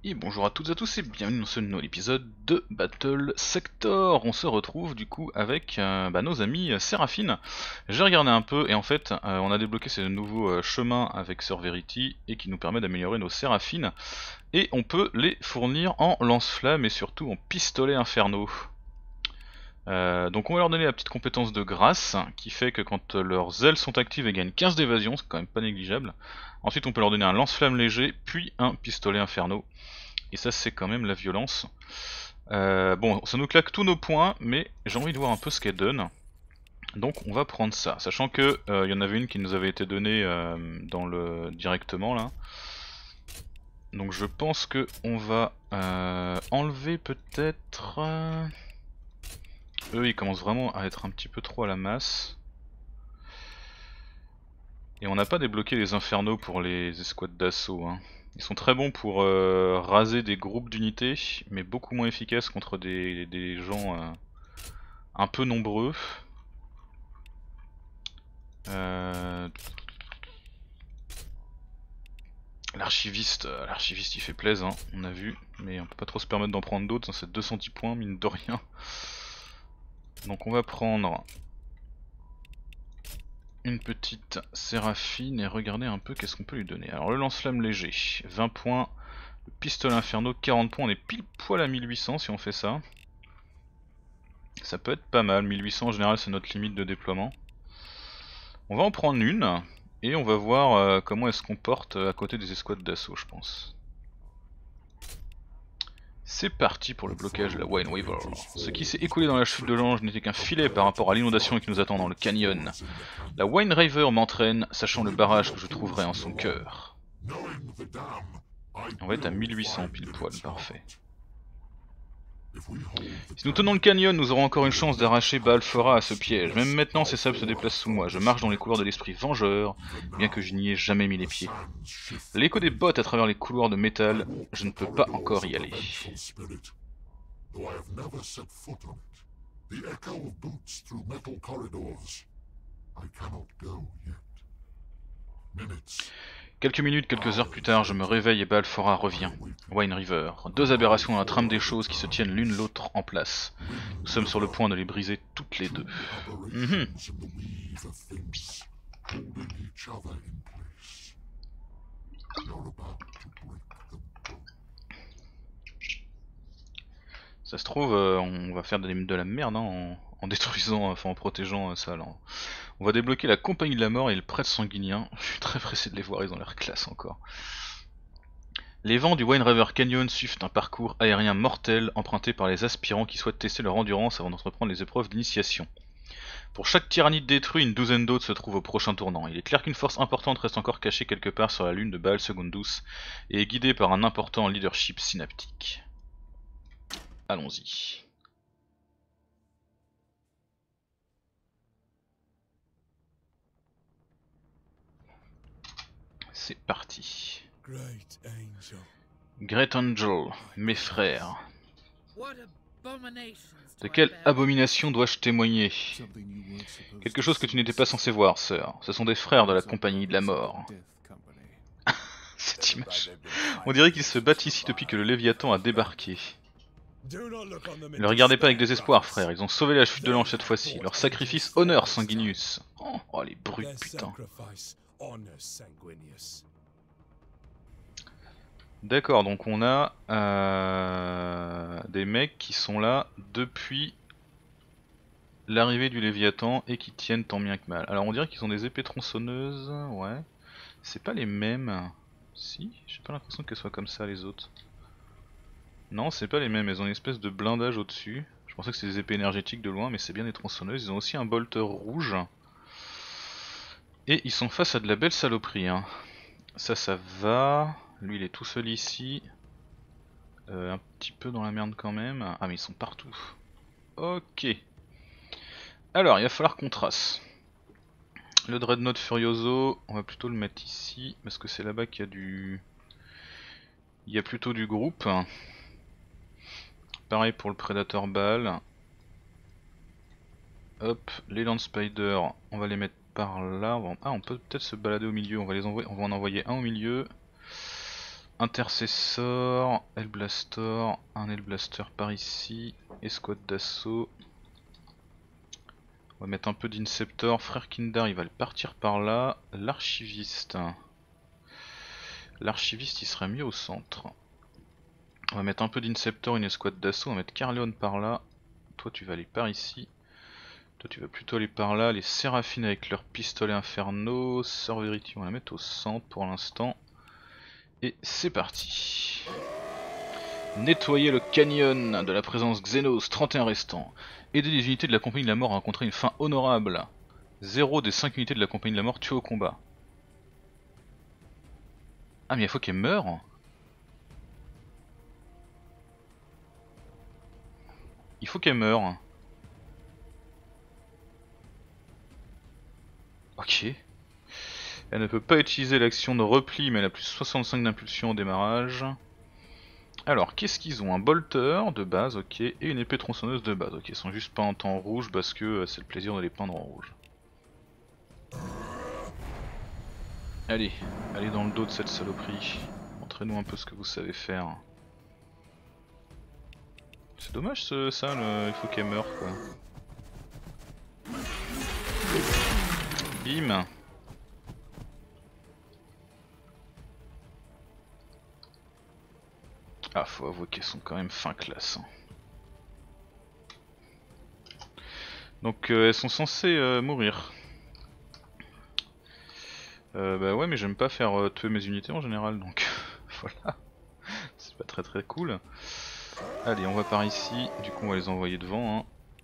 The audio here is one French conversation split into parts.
Et bonjour à toutes et à tous et bienvenue dans ce nouvel épisode de Battle Sector. On se retrouve du coup avec nos amis Séraphine. J'ai regardé un peu et en fait on a débloqué ce nouveau chemin avec Sir Verity et qui nous permet d'améliorer nos Séraphines. Et on peut les fournir en lance-flammes et surtout en pistolets infernaux. Donc on va leur donner la petite compétence de grâce qui fait que quand leurs ailes sont actives, elles gagnent 15 d'évasion, c'est quand même pas négligeable. Ensuite on peut leur donner un lance-flamme léger puis un pistolet infernaux. Et ça c'est quand même la violence. Bon, ça nous claque tous nos points, mais j'ai envie de voir un peu ce qu'elle donne. Donc on va prendre ça, sachant que y en avait une qui nous avait été donnée directement là. Donc je pense que on va enlever peut-être. Eux ils commencent vraiment à être un petit peu trop à la masse. Et on n'a pas débloqué les infernaux pour les escouades d'assaut. Hein. Ils sont très bons pour raser des groupes d'unités, mais beaucoup moins efficaces contre des gens un peu nombreux. L'archiviste il fait plaisir, hein, on a vu, mais on peut pas trop se permettre d'en prendre d'autres, hein, c'est 210 points mine de rien. Donc on va prendre une petite Séraphine et regarder un peu qu'est-ce qu'on peut lui donner. Alors le lance-flamme léger, 20 points, le pistolet infernaux, 40 points, on est pile poil à 1800 si on fait ça. Ça peut être pas mal, 1800 en général c'est notre limite de déploiement. On va en prendre une, et on va voir comment elle se comporte à côté des escouades d'assaut je pense. C'est parti pour le blocage de la Wine River. Ce qui s'est écoulé dans la chute de l'ange n'était qu'un filet par rapport à l'inondation qui nous attend dans le canyon. La Wine River m'entraîne, sachant le barrage que je trouverai en son cœur. On va être à 1800 pile poil, parfait. Si nous tenons le canyon, nous aurons encore une chance d'arracher Balfora à ce piège. Même maintenant, ces sables se déplacent sous moi. Je marche dans les couloirs de l'esprit vengeur, bien que je n'y ai jamais mis les pieds. L'écho des bottes à travers les couloirs de métal, je ne peux pas encore y aller. Quelques minutes, quelques heures plus tard, je me réveille et Balfora revient. Wine River. Deux aberrations dans la trame des choses qui se tiennent l'une l'autre en place. Nous sommes sur le point de les briser toutes les deux. Ça se trouve, on va faire de la merde hein, en détruisant, enfin en protégeant ça. Alors. On va débloquer la compagnie de la mort et le prêtre sanguinien. Je suis très pressé de les voir, ils ont l'air classe encore. Les vents du Wine River Canyon suivent un parcours aérien mortel emprunté par les aspirants qui souhaitent tester leur endurance avant d'entreprendre les épreuves d'initiation. Pour chaque tyrannide détruit, une douzaine d'autres se trouvent au prochain tournant. Il est clair qu'une force importante reste encore cachée quelque part sur la lune de Baal Secundus et est guidée par un important leadership synaptique. Allons-y. C'est parti. Great Angel, mes frères. De quelle abomination dois-je témoigner? Quelque chose que tu n'étais pas censé voir, sœur. Ce sont des frères de la compagnie de la mort. Cette image. On dirait qu'ils se battent ici depuis que le Léviathan a débarqué. Ne le regardez pas avec désespoir, frère. Ils ont sauvé la chute de l'ange cette fois-ci. Leur sacrifice honore Sanguinius. Oh les brutes, putain. D'accord, donc on a des mecs qui sont là depuis l'arrivée du Léviathan et qui tiennent tant bien que mal. Alors on dirait qu'ils ont des épées tronçonneuses, ouais. C'est pas les mêmes. Si, j'ai pas l'impression qu'elles soient comme ça les autres. Non, c'est pas les mêmes, elles ont une espèce de blindage au-dessus. Je pensais que c'était des épées énergétiques de loin, mais c'est bien des tronçonneuses. Ils ont aussi un bolter rouge. Et ils sont face à de la belle saloperie. Hein. Ça va. Lui il est tout seul ici. Un petit peu dans la merde quand même. Ah mais ils sont partout. Ok. Alors il va falloir qu'on trace. Le Dreadnought Furioso, on va plutôt le mettre ici. Parce que c'est là-bas qu'il y a du... Il y a plutôt du groupe. Pareil pour le Predator Baal. Hop, les Land Spider, on va les mettre par là. Ah, on peut peut-être se balader au milieu, on va en envoyer un au milieu. Intercessor, Hellblaster, un Hellblaster par ici, escouade d'assaut. On va mettre un peu d'Inceptor, frère Kindar il va le partir par là, l'archiviste. L'archiviste il serait mieux au centre. On va mettre un peu d'Inceptor, une escouade d'assaut, on va mettre Carleon par là. Toi tu vas aller par ici. Toi tu vas plutôt aller par là, les Séraphines avec leurs pistolets infernaux, Sœur Verity on va la mettre au centre pour l'instant. Et c'est parti. Nettoyer le canyon de la présence Xenos, 31 restants. Aider les unités de la compagnie de la mort à rencontrer une fin honorable. 0 des 5 unités de la compagnie de la mort tuées au combat. Ah mais il faut qu'elle meure. Il faut qu'elle meure. Ok. Elle ne peut pas utiliser l'action de repli mais elle a plus 65 d'impulsion au démarrage. Alors qu'est-ce qu'ils ont? Un bolter de base, ok, et une épée tronçonneuse de base, ok. Ils sont juste peints en rouge parce que c'est le plaisir de les peindre en rouge. Allez, allez dans le dos de cette saloperie. Montrez-nous un peu ce que vous savez faire. C'est dommage ça, il faut qu'elle meure quoi. Bim. Ah, faut avouer qu'elles sont quand même fin classe. Donc elles sont censées mourir. Bah ouais mais j'aime pas faire tuer mes unités en général donc voilà. C'est pas très cool. Allez on va par ici, du coup on va les envoyer devant. Hein.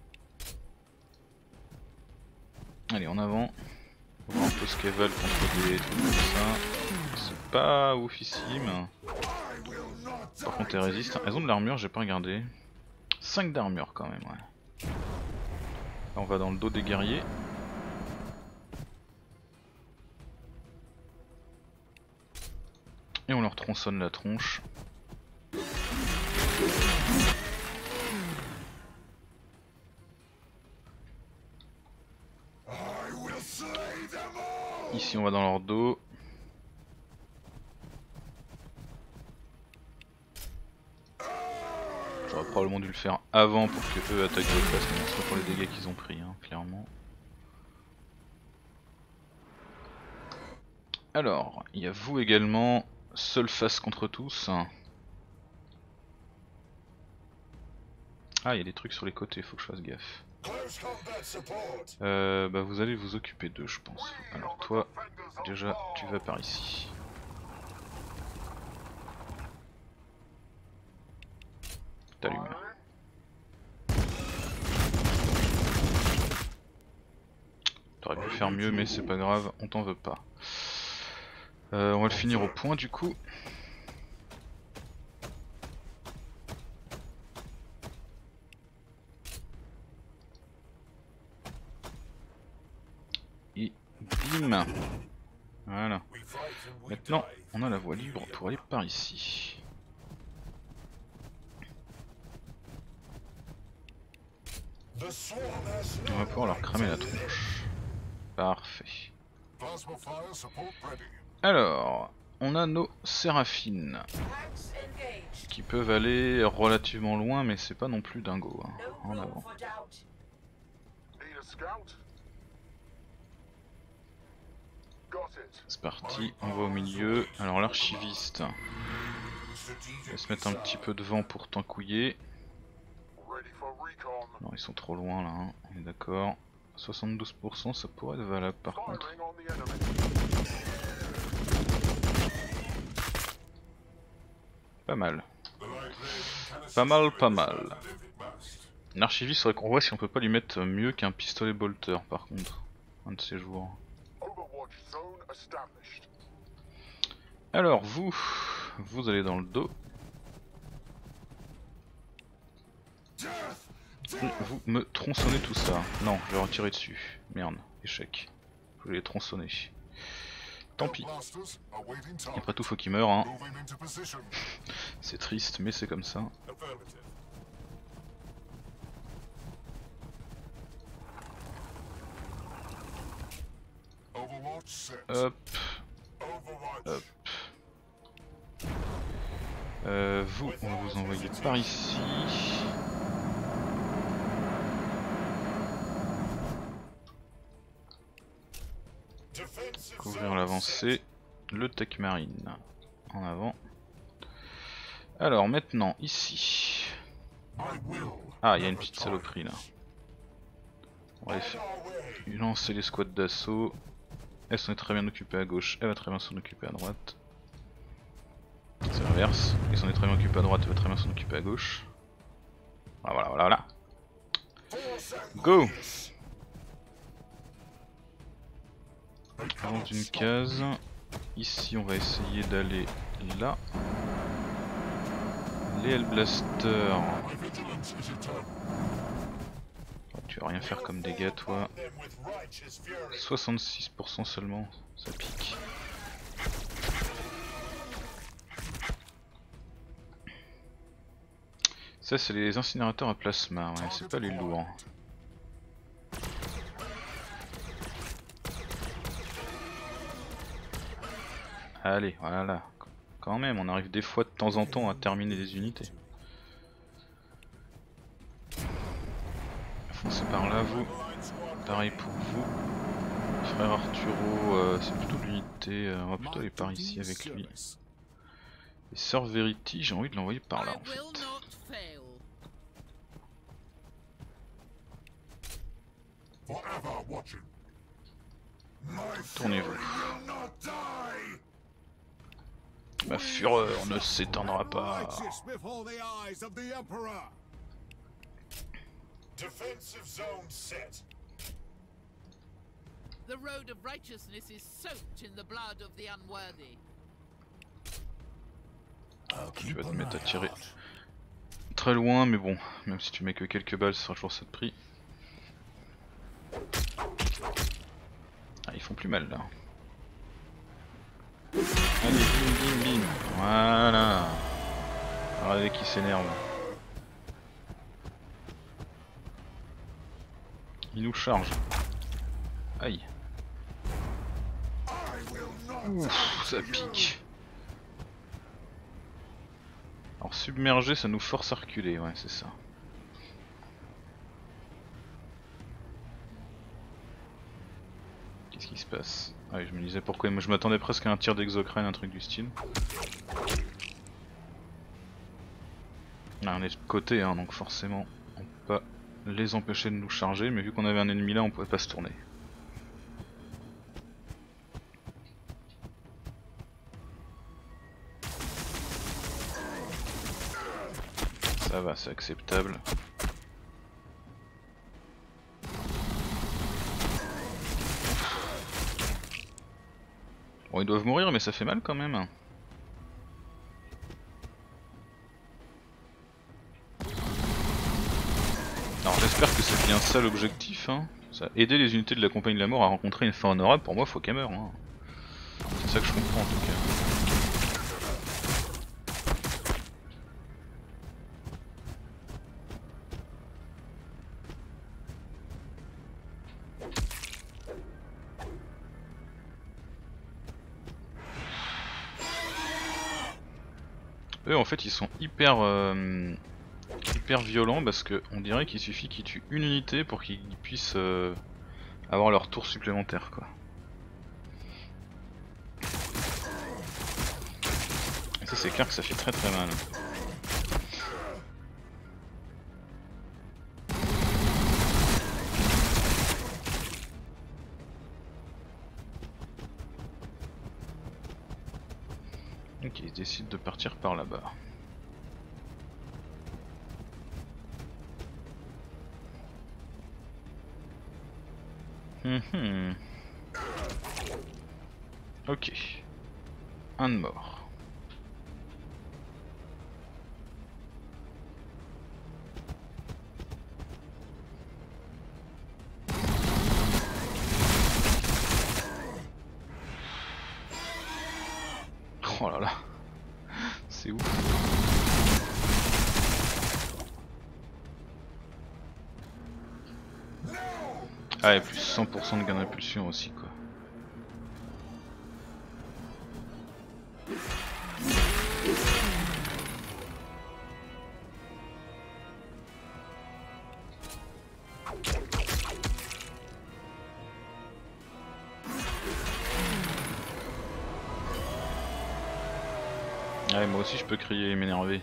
Allez en avant. On va voir un peu ce qu'elles veulent contre des trucs comme ça. C'est pas oufissime. Par contre elles résistent. Elles ont de l'armure, j'ai pas regardé. 5 d'armure quand même ouais. Là on va dans le dos des guerriers. Et on leur tronçonne la tronche. Ici on va dans leur dos. J'aurais probablement dû le faire avant pour que eux attaquent de face, mais c'est pour les dégâts qu'ils ont pris, hein, clairement. Alors, il y a vous également, seul face contre tous. Ah, il y a des trucs sur les côtés, faut que je fasse gaffe. Bah vous allez vous occuper d'eux je pense. Alors toi, déjà tu vas par ici. T'allumes. T'aurais pu faire mieux mais c'est pas grave, on t'en veut pas. On va le finir au point du coup. Et bim. Voilà. Maintenant on a la voie libre pour aller par ici. On va pouvoir leur cramer la tronche. Parfait. Alors, on a nos Séraphines qui peuvent aller relativement loin, mais c'est pas non plus dingo. Hein. En avant. C'est parti, on va au milieu. Alors l'archiviste va se mettre un petit peu devant pour tankouiller. Non, ils sont trop loin là, hein. On est d'accord. 72% ça pourrait être valable par contre. Pas mal. Pas mal. L'archiviste faudrait qu'on voit si on peut pas lui mettre mieux qu'un pistolet bolter par contre. Un de ces jours. Alors vous allez dans le dos. Vous me tronçonnez tout ça. Non, je vais retirer dessus. Merde, échec. Je vais les tronçonner. Tant pis. Après tout, faut qu'ils meurent. Hein. C'est triste, mais c'est comme ça. Hop. Hop. Vous, on va vous envoyer par ici. Couvrir l'avancée. Le tech marine. En avant. Alors maintenant, ici. Ah, il y a une petite saloperie là. On va lancer les squads d'assaut. Elle s'en est très bien occupée à gauche, elle va très bien s'en occuper à droite. C'est l'inverse, il s'en est très bien occupé à droite, elle va très bien s'en occuper à gauche. Voilà, voilà, voilà. Go! Avance d'une case. Ici on va essayer d'aller là. Les Hellblasters. Tu vas rien faire comme dégâts toi. 66% seulement, ça pique. Ça c'est les incinérateurs à plasma, ouais, c'est pas les lourds. Allez, voilà. Quand même, on arrive des fois de temps en temps à terminer des unités. Foncez par là, vous. Pareil pour vous. Frère Arturo, c'est plutôt de l'unité, on va plutôt aller par ici avec lui. Et Sœur Verity, j'ai envie de l'envoyer par là en fait. Tournez-vous. Ma fureur ne s'éteindra pas. Defensive zone set. The road of righteousness is soaked in the blood of the unworthy. Tu vas te mettre à tirer très loin, mais bon, même si tu mets que quelques balles, ce sera toujours ça de prix. Ah, ils font plus mal là. Allez, bim bim bim. Voilà. Regardez qui s'énerve. Il nous charge. Aïe. Ouf, ça pique. Alors submerger, ça nous force à reculer, ouais c'est ça. Qu'est-ce qui se passe? Ah oui, je me disais pourquoi, moi je m'attendais presque à un tir d'exocrane, un truc du style. Là on est de côté, hein, donc forcément on peut pas les empêcher de nous charger, mais vu qu'on avait un ennemi là on pouvait pas se tourner. Ça va, c'est acceptable. Bon, ils doivent mourir, mais ça fait mal quand même. Alors j'espère que c'est bien ça l'objectif. Hein. Ça, aider les unités de la Compagnie de la Mort à rencontrer une fin honorable, pour moi faut qu'elles meurent. Hein. C'est ça que je comprends en tout cas. Eux en fait ils sont hyper violents parce que on dirait qu'il suffit qu'ils tuent une unité pour qu'ils puissent avoir leur tour supplémentaire quoi. Et ça c'est clair que ça fait très mal. Ok, ils décident de partir par là-bas. Ok. Un de mort. Oh là là. C'est ouf. Ah et plus 100% de gain d'impulsion aussi quoi. Ouais, moi aussi je peux crier et m'énerver.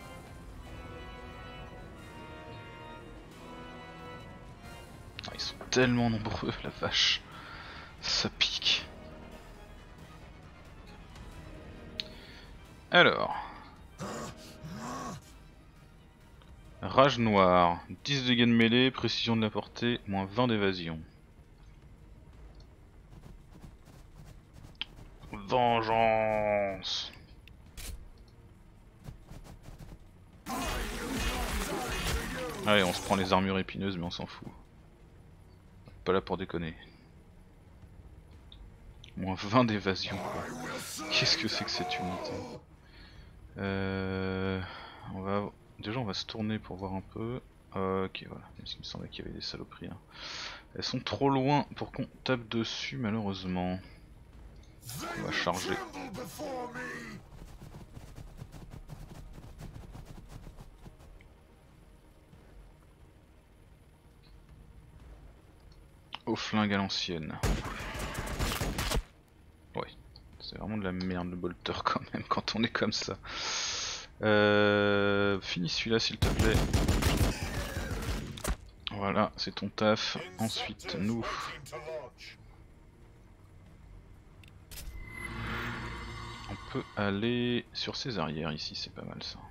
Ah, ils sont tellement nombreux, la vache. Ça pique. Alors. Rage noire, 10 dégâts de mêlée, précision de la portée, moins 20 d'évasion. Vengeance. Allez, on se prend les armures épineuses mais on s'en fout. Pas là pour déconner. Moins 20 d'évasion quoi. Qu'est-ce que c'est que cette unité? Déjà on va se tourner pour voir un peu. Ok voilà, même s'il me semblait qu'il y avait des saloperies là. Elles sont trop loin pour qu'on tape dessus malheureusement. On va charger. Au flingue à l'ancienne. Ouais, c'est vraiment de la merde le bolter quand même quand on est comme ça. Finis celui-là s'il te plaît. Voilà, c'est ton taf. Ensuite, nous. On peut aller sur ses arrières ici, c'est pas mal ça.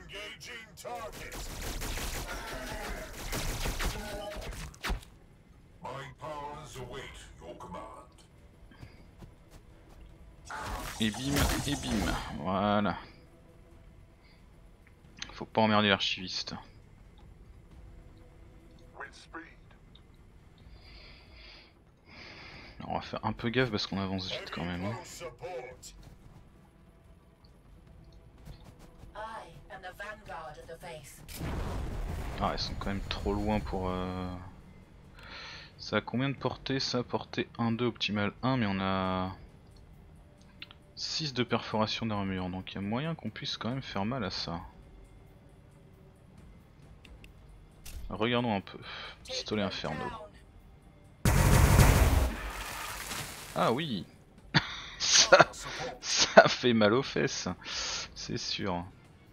Et bim, et bim, voilà. Faut pas emmerder l'archiviste. On va faire un peu gaffe parce qu'on avance vite quand même. Hein. Ah, ils sont quand même trop loin pour... Ça a combien de portée? Ça, portée 1-2, optimal 1, mais on a 6 de perforation d'armure, donc il y a moyen qu'on puisse quand même faire mal à ça. Regardons un peu. Pistolet inferno. Ah oui. ça fait mal aux fesses, c'est sûr.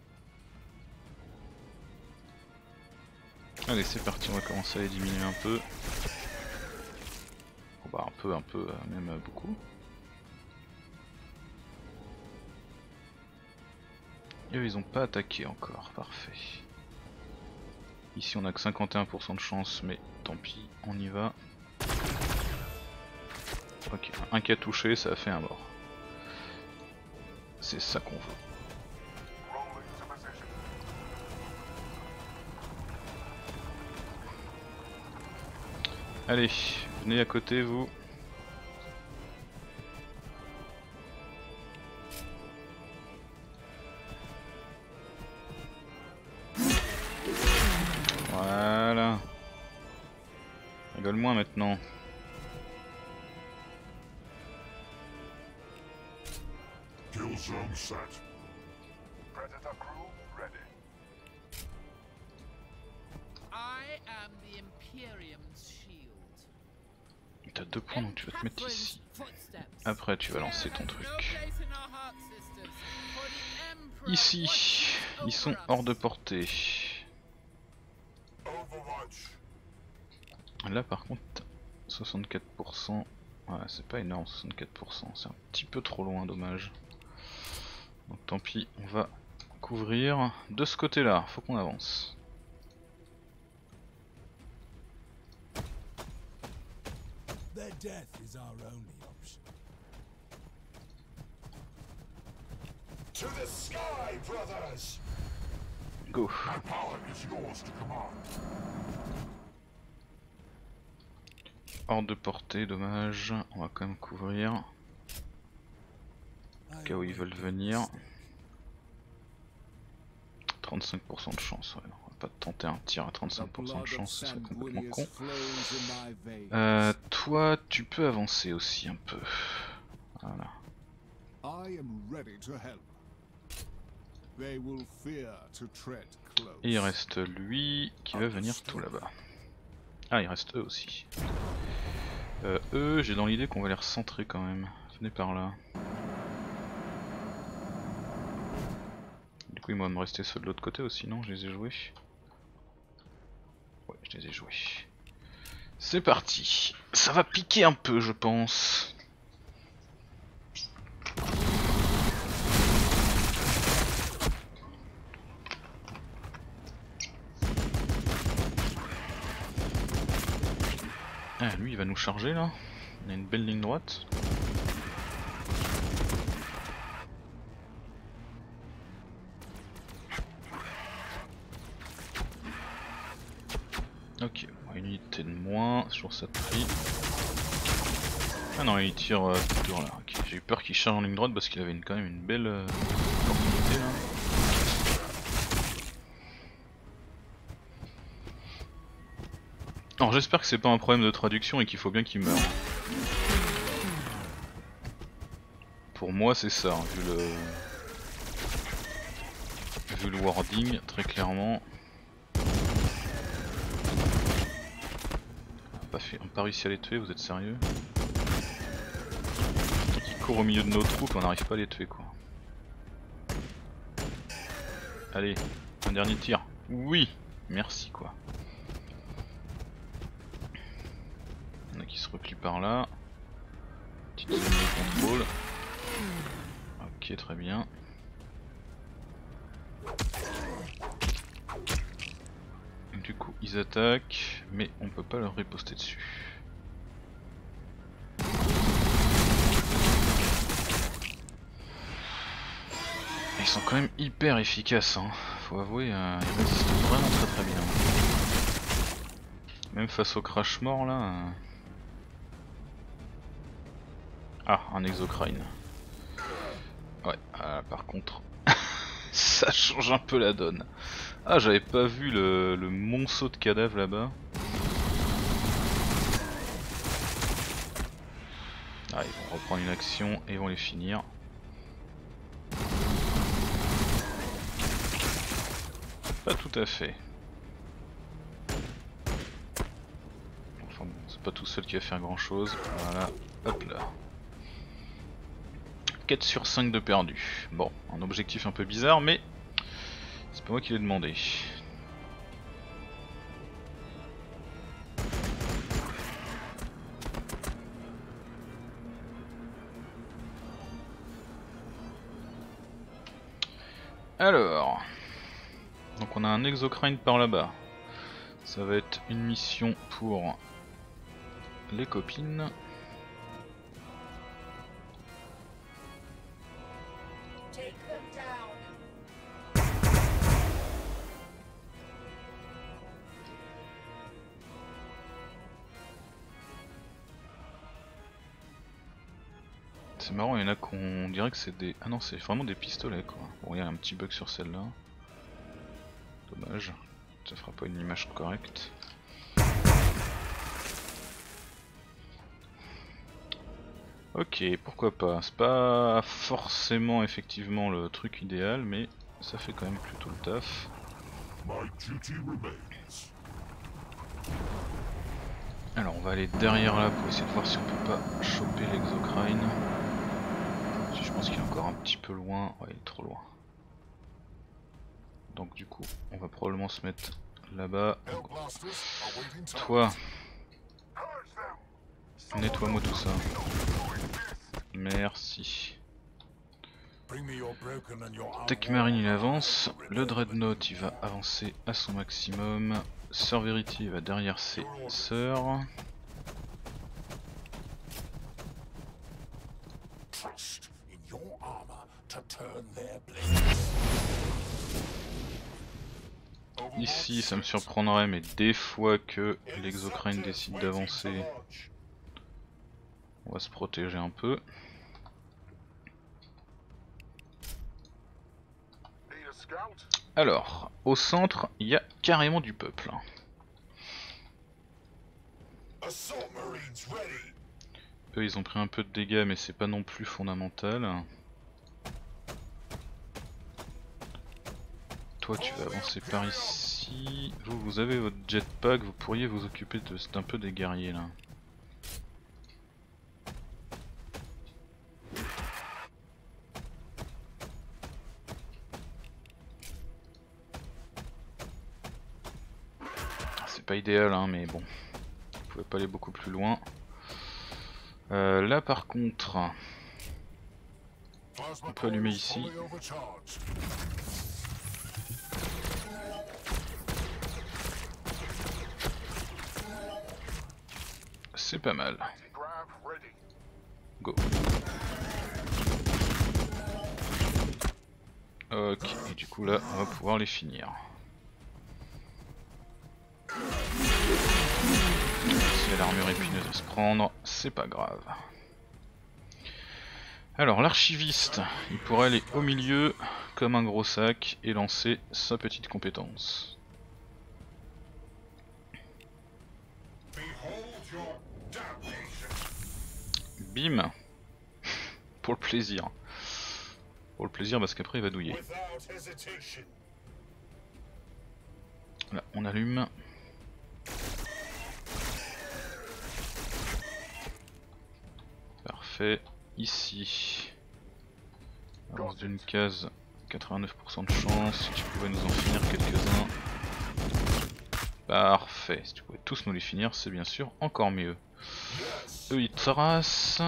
Allez c'est parti, on va commencer à les diminuer un peu. Oh bah un peu, même beaucoup. Et eux ils ont pas attaqué encore, parfait. Ici on a que 51% de chance, mais tant pis, on y va. Ok, un qui a touché, ça a fait un mort. C'est ça qu'on veut. Allez, venez à côté vous. Voilà. Rigole moins maintenant. T'as 2 points donc tu vas te mettre ici. Après tu vas lancer ton truc. Ici, ils sont hors de portée. Là par contre 64%. Ouais c'est pas énorme 64%, c'est un petit peu trop loin, dommage. Donc tant pis, on va couvrir de ce côté là, faut qu'on avance. Go. Hors de portée, dommage, on va quand même couvrir. Au cas où ils veulent venir. 35% de chance, ouais, on va pas tenter un tir à 35% de chance, c'est complètement con. Toi, tu peux avancer aussi un peu. Voilà. Et il reste lui qui va venir tout là-bas. Ah, il reste eux aussi. Eux, j'ai dans l'idée qu'on va les recentrer quand même. Venez par là. coup il va me rester ceux de l'autre côté aussi, non? Je les ai joués. Ouais, je les ai joués. C'est parti. Ça va piquer un peu, je pense. Ah, lui il va nous charger là. On a une belle ligne droite. Ok, une unité de moins, toujours ça de prix. Ah non, il tire tout tour là. Okay. J'ai eu peur qu'il charge en ligne droite parce qu'il avait quand même une belle opportunité là. Alors j'espère que c'est pas un problème de traduction et qu'il faut bien qu'il meure. Pour moi c'est ça, hein, vu le wording très clairement. On n'a pas réussi à les tuer, vous êtes sérieux? Ils courent au milieu de nos troupes et on n'arrive pas à les tuer quoi. Allez, un dernier tir. Oui, merci quoi. Il y en a qui se replient par là. Petite zone de contrôle. Ok, très bien. Du coup, ils attaquent, mais on peut pas leur riposter dessus. Ils sont quand même hyper efficaces, hein. Faut avouer, ils résistent vraiment très bien. Même face au crash mort là. Ah, un exocrine. Ouais, par contre, ça change un peu la donne. Ah, j'avais pas vu le monceau de cadavres là-bas. Ah, ils vont reprendre une action et ils vont les finir. Pas tout à fait. Enfin bon, c'est pas tout seul qui va faire grand chose. Voilà, hop là. 4 sur 5 de perdu. Bon, un objectif un peu bizarre, mais c'est pas moi qui l'ai demandé. Alors, donc on a un exocrine par là-bas. Ça va être une mission pour les copines. C'est marrant, il y en a qu'on dirait que c'est des... Ah non, c'est vraiment des pistolets quoi. Bon, il y a un petit bug sur celle-là. Dommage, ça fera pas une image correcte. Ok, pourquoi pas. C'est pas forcément effectivement le truc idéal, mais ça fait quand même plutôt le taf. Alors on va aller derrière là pour essayer de voir si on peut pas choper l'exocrine. Je pense qu'il est encore un petit peu loin. Ouais, il est trop loin. Donc du coup, on va probablement se mettre là-bas. Toi, nettoie-moi tout ça. Merci. Tech Marine il avance, le Dreadnought il va avancer à son maximum, Sir Verity va derrière ses sœurs. Ici ça me surprendrait, mais des fois que l'exocrine décide d'avancer, on va se protéger un peu. Alors, au centre, il y a carrément du peuple. Eux ils ont pris un peu de dégâts mais c'est pas non plus fondamental. Toi tu vas avancer par ici. Vous avez votre jetpack, vous pourriez vous occuper d'un peu des guerriers là. pas idéal hein, mais bon, on pouvait pas aller beaucoup plus loin. Là par contre, on peut allumer ici. C'est pas mal. Go. Ok, et du coup là, on va pouvoir les finir. Si l'armure épineuse à se prendre, c'est pas grave. Alors l'archiviste, il pourrait aller au milieu comme un gros sac et lancer sa petite compétence. Bim. Pour le plaisir. Pour le plaisir parce qu'après il va douiller. Là on allume. Parfait. Ici. Avance d'une case, 89% de chance. Si tu pouvais nous en finir quelques-uns. Parfait. Si tu pouvais tous nous les finir, c'est bien sûr encore mieux. Eux ils tracent.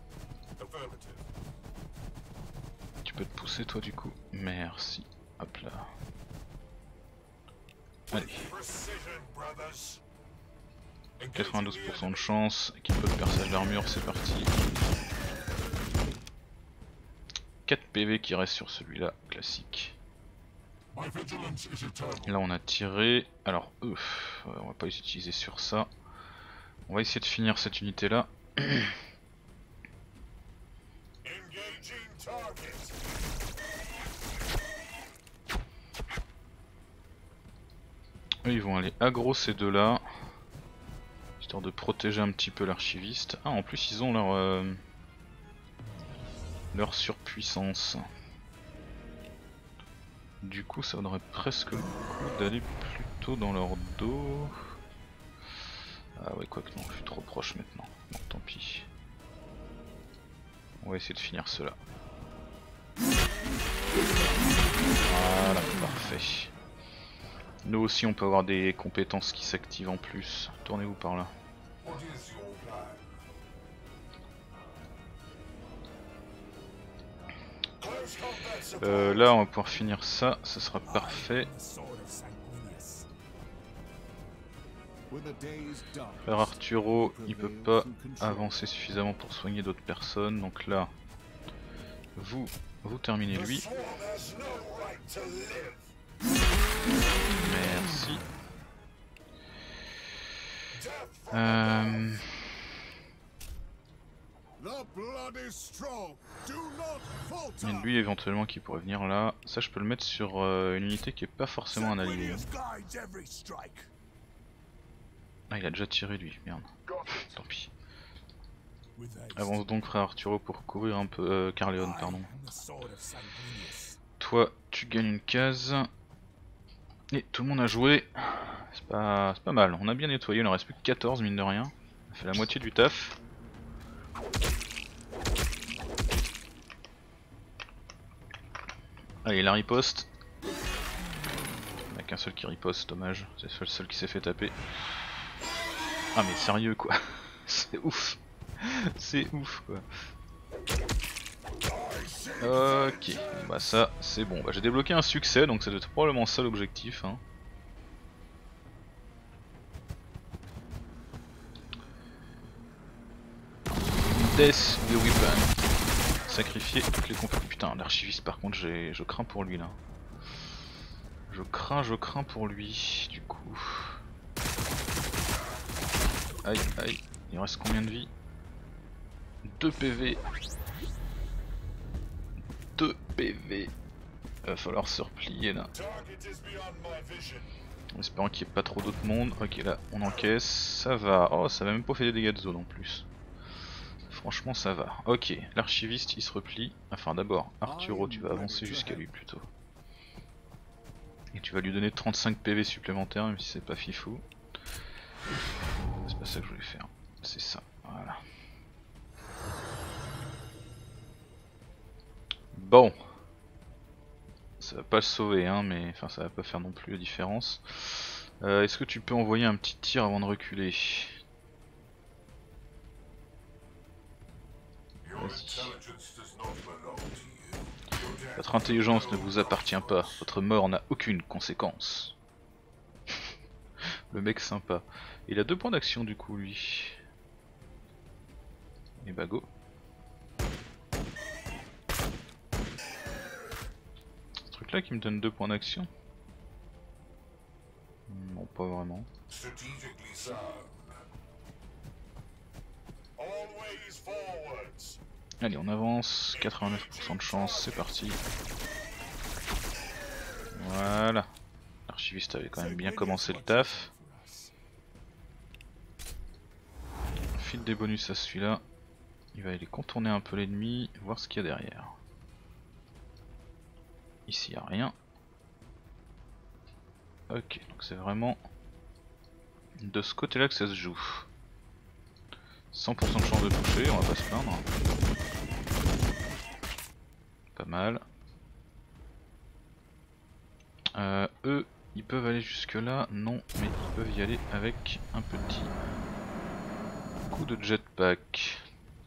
Tu peux te pousser toi du coup. Merci. Hop là. Allez. 92% de chance. Qu'il peut le perçage d'armure, c'est parti. 4 PV qui restent sur celui-là, classique. Là on a tiré. Alors on va pas les utiliser sur ça. On va essayer de finir cette unité là. Eux ils vont aller aggro ces deux là. Histoire de protéger un petit peu l'archiviste. Ah en plus ils ont leur surpuissance. Du coup ça vaudrait presque le coup d'aller plutôt dans leur dos. Ah ouais quoi que non, je suis trop proche maintenant. Bon tant pis. On va essayer de finir cela. Voilà, parfait. Nous aussi on peut avoir des compétences qui s'activent en plus. Tournez-vous par là. Là on va pouvoir finir ça, ça sera parfait. Frère Arturo, il peut pas avancer suffisamment pour soigner d'autres personnes, donc là, vous terminez lui. Merci. Et lui éventuellement qui pourrait venir là. Ça je peux le mettre sur une unité qui est pas forcément un allié. Ah il a déjà tiré lui, merde. Tant pis. Avance donc frère Arturo pour courir un peu, Carleon pardon. Toi tu gagnes une case. Et tout le monde a joué. C'est pas mal, on a bien nettoyé, il en reste plus que 14 mine de rien. On a fait la moitié du taf. Allez la riposte. Il n'y a qu'un seul qui riposte, dommage, c'est le seul qui s'est fait taper. Ah mais sérieux quoi. C'est ouf. C'est ouf quoi. Ok, bah ça c'est bon. Bah, j'ai débloqué un succès donc ça doit être probablement ça l'objectif. Hein. Death the Weapon. Sacrifier toutes les compétences. Putain, l'archiviste par contre je crains pour lui là. Je crains pour lui du coup. Aïe aïe, il reste combien de vie? 2 PV. 2 PV. Il va falloir se replier là. En espérant qu'il n'y ait pas trop d'autres monde. Ok là on encaisse, ça va. Oh ça va même pas fait des dégâts de zone en plus. Franchement ça va. Ok, l'archiviste il se replie. Enfin d'abord, Arturo tu vas avancer jusqu'à lui plutôt. Et tu vas lui donner 35 PV supplémentaires même si c'est pas fifou. C'est pas ça que je voulais faire. C'est ça, voilà. Bon. Ça va pas le sauver hein, mais enfin ça va pas faire non plus la différence. Est-ce que tu peux envoyer un petit tir avant de reculer? Votre intelligence ne vous appartient pas, votre mort n'a aucune conséquence. Le mec sympa. Il a 2 points d'action du coup lui. Et bah go. Ce truc là qui me donne 2 points d'action? Non, pas vraiment. Allez, on avance, 89% de chance, c'est parti. Voilà. L'archiviste avait quand même bien commencé le taf. File des bonus à celui-là. Il va aller contourner un peu l'ennemi, voir ce qu'il y a derrière. Ici il n'y a rien. Ok, donc c'est vraiment de ce côté-là que ça se joue. 100% de chance de toucher, on va pas se plaindre. Pas mal. Eux, ils peuvent aller jusque là, non, mais ils peuvent y aller avec un petit coup de jetpack.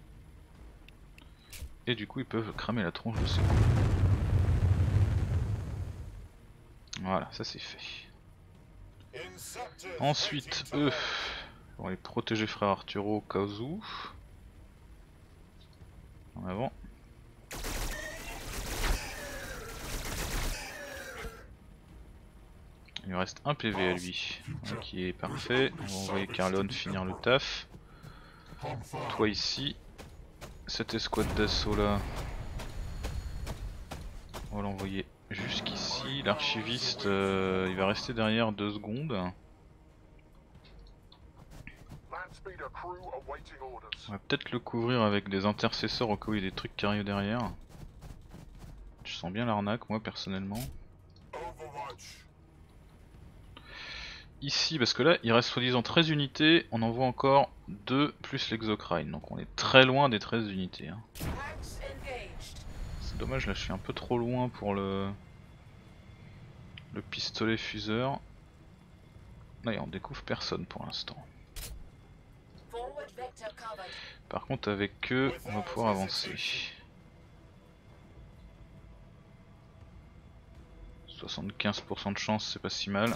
Et du coup ils peuvent cramer la tronche de ces coups. Voilà, ça c'est fait. Ensuite, eux vont aller protéger frère Arturo au cas où. En avant. Il lui reste un PV à lui, qui est parfait. On va envoyer Carlon finir le taf. Toi ici, cette escouade d'assaut là, on va l'envoyer jusqu'ici. L'archiviste, il va rester derrière 2 secondes. On va peut-être le couvrir avec des intercesseurs au cas où il y a des trucs qui arrivent derrière. Je sens bien l'arnaque moi personnellement. Ici, parce que là il reste soi-disant 13 unités, on envoie encore 2 plus l'exocrine, donc on est très loin des 13 unités. Hein. C'est dommage, là je suis un peu trop loin pour le pistolet fuseur. Là on découvre personne pour l'instant. Par contre avec eux on va pouvoir avancer. 75% de chance, c'est pas si mal.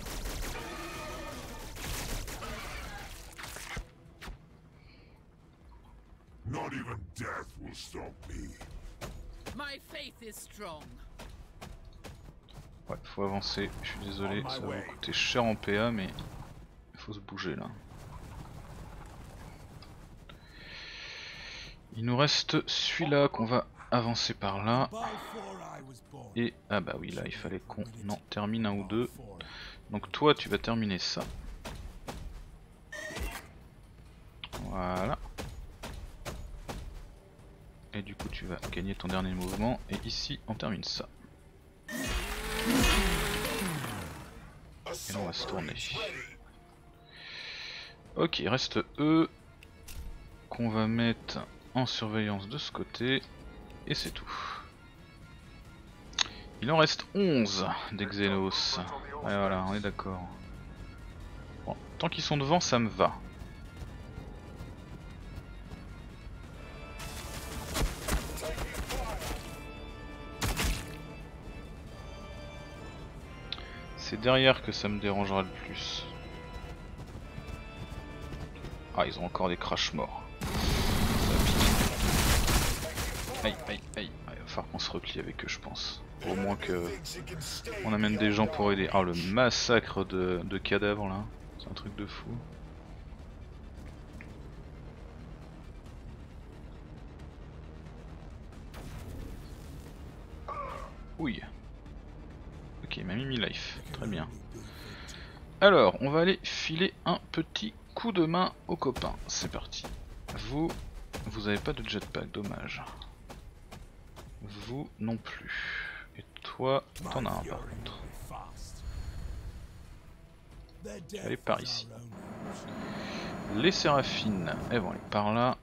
Not even death will stop me. My faith is strong. Ouais, faut avancer, je suis désolé, ça va vous coûter cher en PA mais il faut se bouger là. Il nous reste celui-là qu'on va avancer par là. Et ah bah oui là il fallait qu'on en termine un ou deux. Donc toi tu vas terminer ça. Voilà. Et du coup tu vas gagner ton dernier mouvement et ici on termine ça. Et là on va se tourner. Ok, il reste eux qu'on va mettre en surveillance de ce côté et c'est tout. Il en reste 11 des Xenos. Ouais voilà, on est d'accord. Bon, tant qu'ils sont devant ça me va. C'est derrière que ça me dérangera le plus. Ah, ils ont encore des crash morts. Aïe, aïe, aïe. Il va falloir qu'on se replie avec eux, je pense. Au moins que on amène des gens pour aider. Ah, le massacre de cadavres là. C'est un truc de fou. Oui. Ok, il m'a mis mi-life. Très bien. Alors, on va aller filer un petit coup de main aux copains. C'est parti. Vous avez pas de jetpack, dommage. Vous non plus. Et toi, t'en as un par contre. Allez par ici. Les séraphines, elles vont aller par là.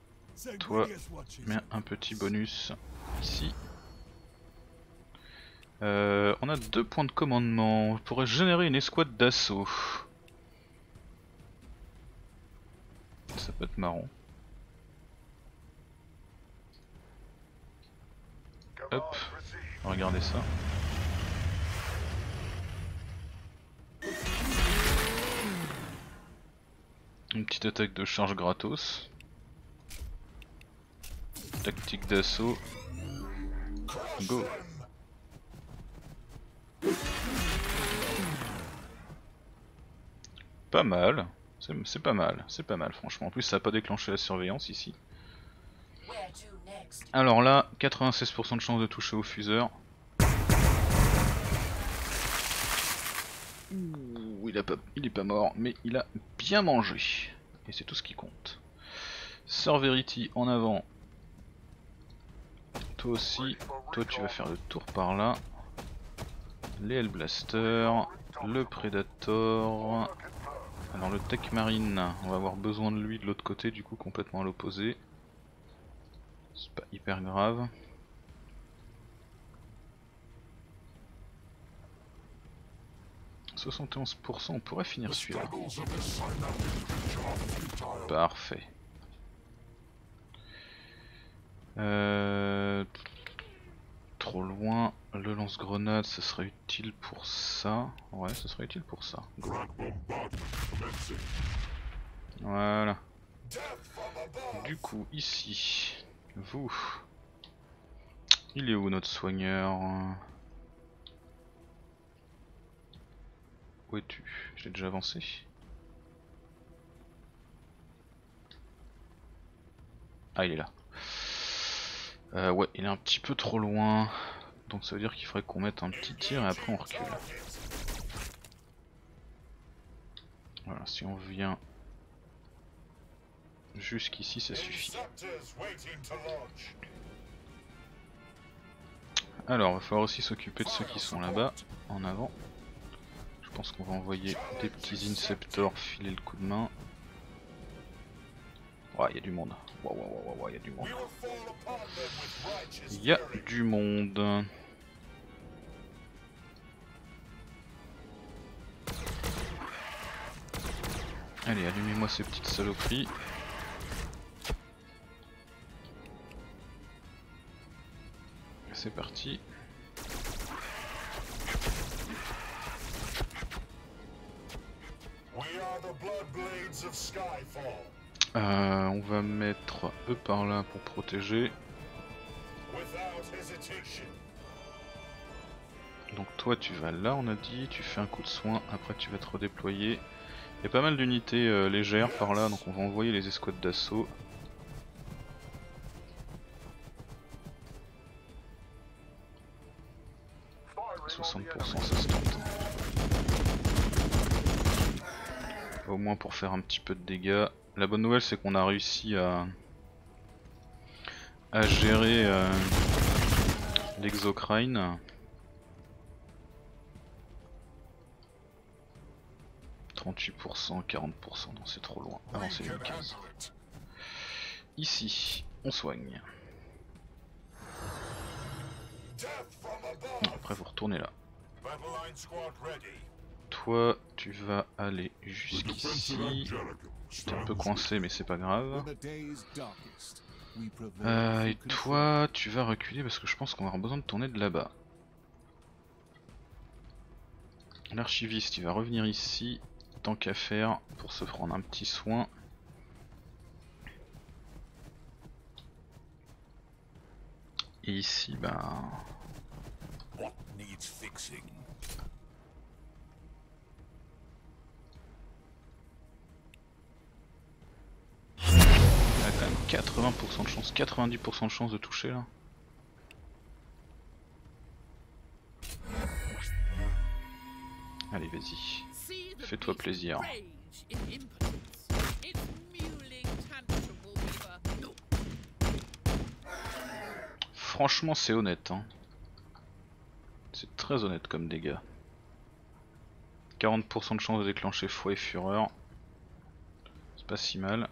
Toi, mets un petit bonus ici. On a 2 points de commandement. On pourrait générer une escouade d'assaut. Ça peut être marrant. Hop, regardez ça. Une petite attaque de charge gratos. Tactique d'assaut. Go. Pas mal. C'est pas mal. C'est pas mal franchement. En plus ça a pas déclenché la surveillance ici. Alors là, 96% de chance de toucher au fuseur. Ouh, il est pas mort, mais il a bien mangé. Et c'est tout ce qui compte. Sir Verity en avant. Toi aussi, toi tu vas faire le tour par là. Les Hellblaster, le Predator. Alors le Tech Marine, on va avoir besoin de lui de l'autre côté, du coup complètement à l'opposé. C'est pas hyper grave. « 71%, on pourrait finir celui-là. Parfait. Trop loin, le lance-grenade, ça serait utile pour ça. Ouais, ça serait utile pour ça. Go. Voilà. Du coup, ici, vous. Il est où notre soigneur? Où es-tu? Je l'ai déjà avancé. Ah, il est là. Ouais, il est un petit peu trop loin. Donc ça veut dire qu'il faudrait qu'on mette un petit tir et après on recule. Voilà, si on vient jusqu'ici, ça suffit. Alors, il va falloir aussi s'occuper de ceux qui sont là-bas, en avant. Je pense qu'on va envoyer des petits Inceptors filer le coup de main. Ouais, il y a du monde. Il y a du monde. Il y a du monde. Allez, allumez-moi ces petites saloperies. C'est parti. On va mettre eux par là pour protéger. Donc toi tu vas là, on a dit, tu fais un coup de soin, après tu vas te redéployer. Il y a pas mal d'unités légères par là, donc on va envoyer les escouades d'assaut. « 60% ça se tente. Au moins pour faire un petit peu de dégâts. La bonne nouvelle c'est qu'on a réussi à gérer l'exocrine. 38%, 40%, non c'est trop loin, avancez les 15. Ici, on soigne. Non, après vous retournez là. Toi, tu vas aller jusqu'ici. T'es un peu coincé mais c'est pas grave. Et toi, tu vas reculer parce que je pense qu'on va avoir besoin de tourner de là-bas. L'archiviste, il va revenir ici. Tant qu'à faire pour se prendre un petit soin. Et ici, ben... il a quand même 80% de chance, 90% de chance de toucher là. Allez, vas-y. Fais-toi plaisir. Franchement, c'est honnête, hein. C'est très honnête comme dégâts. 40% de chance de déclencher foi et fureur. C'est pas si mal.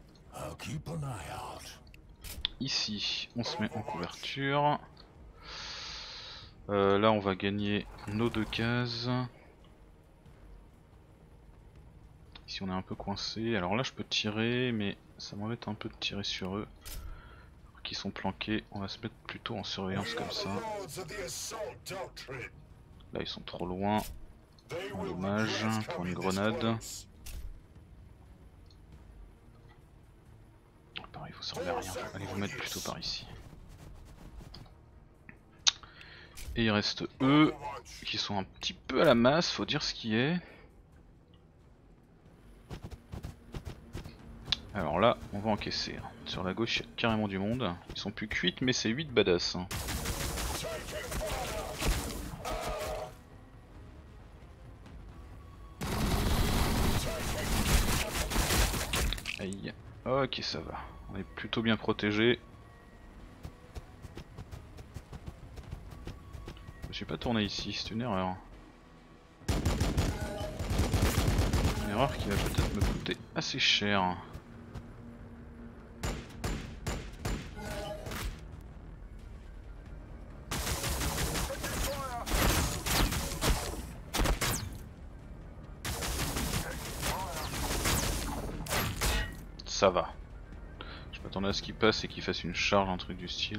Ici, on se met en couverture. Là on va gagner nos 2 cases. Ici on est un peu coincé. Alors là je peux tirer mais ça m'embête un peu de tirer sur eux. Qui sont planqués. On va se mettre plutôt en surveillance comme ça. Là ils sont trop loin. Dommage pour une grenade. Pareil vous servez à rien. Allez vous mettre plutôt par ici. Et il reste eux qui sont un petit peu à la masse, faut dire ce qui est. Alors là, on va encaisser. Sur la gauche, il y a carrément du monde. Ils sont plus que 8, mais c'est 8 badass. Aïe. Ok, ça va. On est plutôt bien protégé. Je me suis pas tourné ici, c'est une erreur. Une erreur qui va peut-être me coûter assez cher. Ça va. Je m'attendais à ce qu'il passe et qu'il fasse une charge, un truc du style.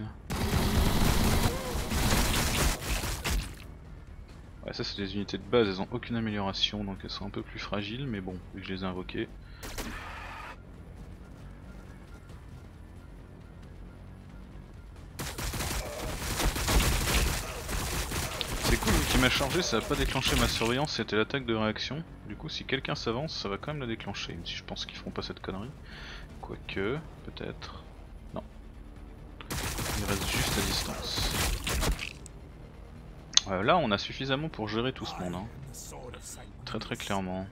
Ouais, ça c'est des unités de base, elles ont aucune amélioration donc elles sont un peu plus fragiles, mais bon, vu que je les ai invoquées. C'est cool, vu qu'il m'a chargé, ça va pas déclencher ma surveillance, c'était l'attaque de réaction. Du coup, si quelqu'un s'avance, ça va quand même la déclencher, même si je pense qu'ils feront pas cette connerie. Quoique, peut-être. Non. Il reste juste à distance. Là, on a suffisamment pour gérer tout ce monde. Hein. Très très clairement.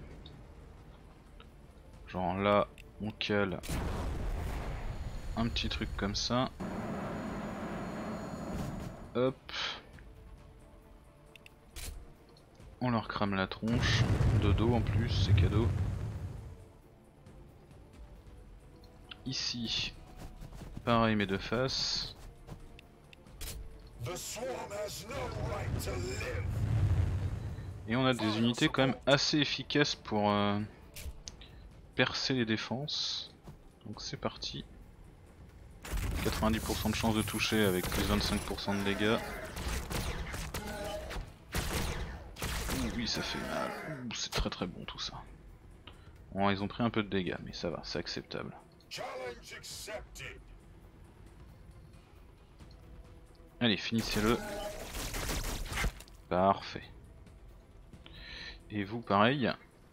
Genre là, on cale un petit truc comme ça. Hop. On leur crame la tronche. De dos en plus, c'est cadeau. Ici, pareil mais de face. Et on a des unités quand même assez efficaces pour percer les défenses. Donc c'est parti. 90% de chance de toucher avec plus 25% de dégâts. Ouh, oui ça fait mal. Ouh, c'est très très bon tout ça. Bon, ils ont pris un peu de dégâts mais ça va, c'est acceptable. Allez, finissez-le. Parfait. Et vous, pareil.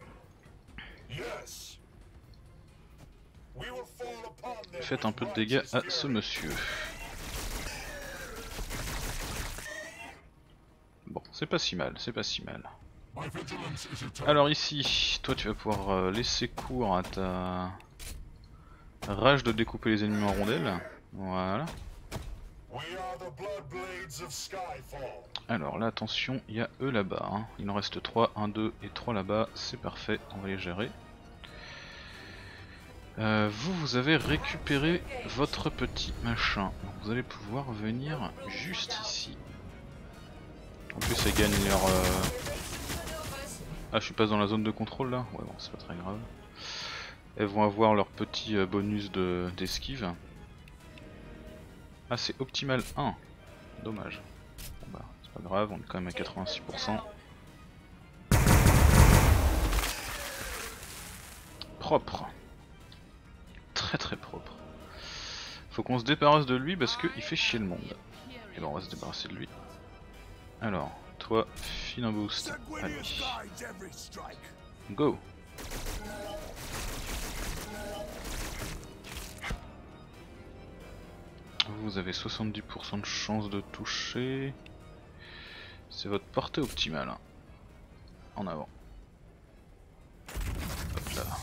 Faites un peu de dégâts à ce monsieur. Bon, c'est pas si mal, c'est pas si mal. Alors ici, toi tu vas pouvoir laisser cours à ta rage de découper les ennemis en rondelles. Voilà. Alors là attention, il y a eux là-bas, hein. Il en reste 3, 1, 2 et 3 là-bas, c'est parfait, on va les gérer. Vous avez récupéré votre petit machin, donc vous allez pouvoir venir juste ici. En plus elles gagnent leur... Ah je suis pas dans la zone de contrôle là? Ouais bon c'est pas très grave. Elles vont avoir leur petit bonus d'esquive. Ah c'est optimal 1, dommage. Bon, bah c'est pas grave, on est quand même à 86%. Propre. Très très propre. Faut qu'on se débarrasse de lui parce qu'il fait chier le monde. Et bon on va se débarrasser de lui. Alors, toi, file un boost. Allez. Go! Vous avez 70% de chance de toucher. C'est votre portée optimale. Hein. En avant. Hop là.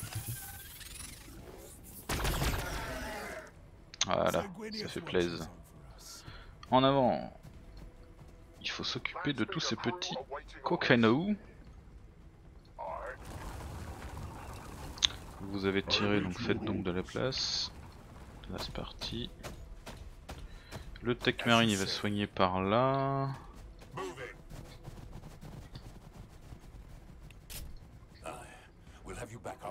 Voilà, ça fait plaisir. En avant. Il faut s'occuper de tous ces petits cocanos. Vous avez tiré, donc faites donc de la place. Là c'est parti. Le Tech Marine il va soigner par là.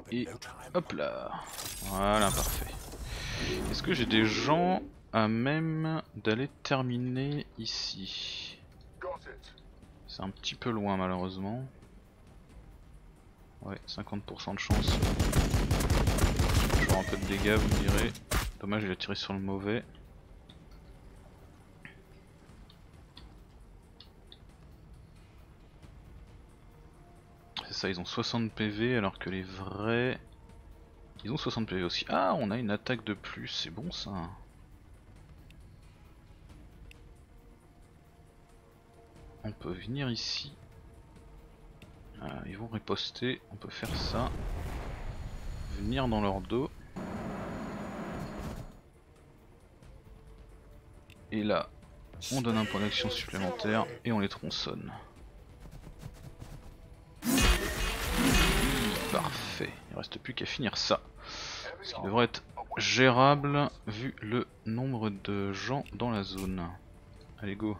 Et hop là. Voilà, parfait. Est-ce que j'ai des gens à même d'aller terminer ici? C'est un petit peu loin malheureusement. Ouais, 50% de chance. Je vais un peu de dégâts, vous me direz. Dommage, il a tiré sur le mauvais. C'est ça, ils ont 60 PV alors que les vrais... Ils ont 60 PV aussi. Ah, on a une attaque de plus, c'est bon ça. On peut venir ici. Ils vont riposter, on peut faire ça. Venir dans leur dos. Et là, on donne un point d'action supplémentaire et on les tronçonne. Parfait, il ne reste plus qu'à finir ça. Ce qui devrait être gérable vu le nombre de gens dans la zone. Allez go.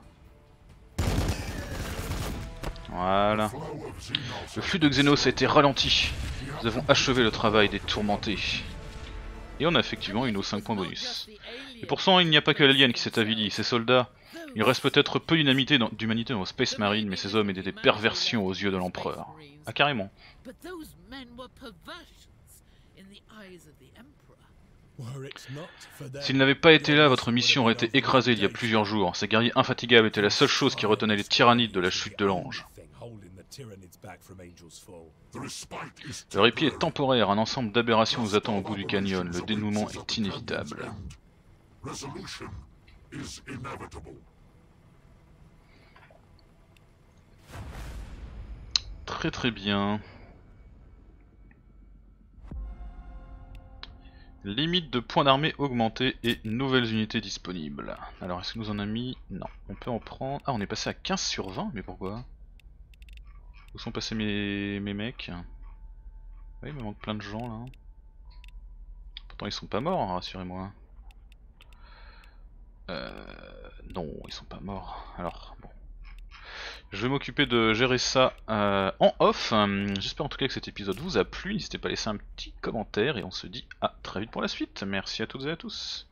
Voilà. Le flux de Xenos a été ralenti. Nous avons achevé le travail des tourmentés. Et on a effectivement eu nos 5 points bonus. Et pourtant il n'y a pas que l'alien qui s'est avili, ces soldats. Il reste peut-être peu d'humanité dans Space Marine, mais ces hommes étaient des perversions aux yeux de l'empereur. Ah carrément. S'ils n'avaient pas été là, votre mission aurait été écrasée il y a plusieurs jours. Ces guerriers infatigables étaient la seule chose qui retenait les tyrannides de la chute de l'ange. Le répit est temporaire, un ensemble d'aberrations nous attend au bout du canyon, le dénouement est inévitable. Très très bien. Limite de points d'armée augmentée et nouvelles unités disponibles. Alors est-ce que nous en a mis? Non, on peut en prendre... Ah, on est passé à 15 sur 20, mais pourquoi? Où sont passés mes mecs? Oui, il me manque plein de gens là. Pourtant ils sont pas morts, hein, rassurez-moi. Non, ils sont pas morts. Alors, bon. Je vais m'occuper de gérer ça en off. J'espère en tout cas que cet épisode vous a plu. N'hésitez pas à laisser un petit commentaire et on se dit à très vite pour la suite. Merci à toutes et à tous.